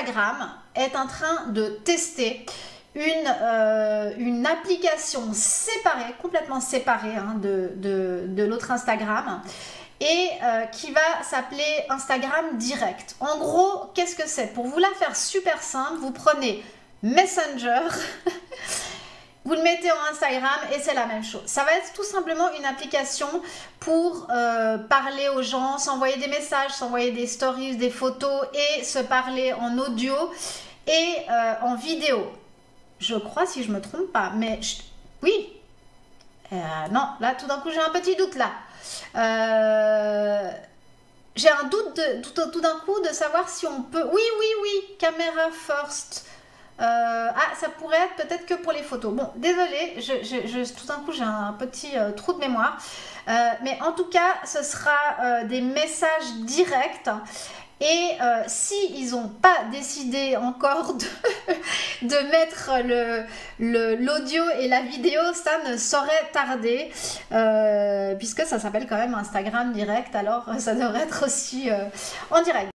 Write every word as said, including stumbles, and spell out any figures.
Instagram est en train de tester une, euh, une application séparée, complètement séparée hein, de, de, de l'autre Instagram, et euh, qui va s'appeler Instagram Direct. En gros, qu'est-ce que c'est? Pour vous la faire super simple, vous prenez Messenger, vous le mettez en Instagram et c'est la même chose. Ça va être tout simplement une application pour euh, parler aux gens, s'envoyer des messages, s'envoyer des stories, des photos et se parler en audio et euh, en vidéo. Je crois, si je me trompe pas, mais je... oui. Euh, non, là tout d'un coup j'ai un petit doute là. Euh... J'ai un doute de, tout, tout d'un coup de savoir si on peut... Oui, oui, oui, caméra first. Euh, ah, ça pourrait être peut-être que pour les photos. Bon, désolé, je, je, je, tout d'un coup j'ai un petit euh, trou de mémoire. Euh, mais en tout cas, ce sera euh, des messages directs. Et euh, si ils n'ont pas décidé encore de, de mettre le, le, l'audio et la vidéo, ça ne saurait tarder. Euh, puisque ça s'appelle quand même Instagram Direct. Alors ça devrait être aussi euh, en direct.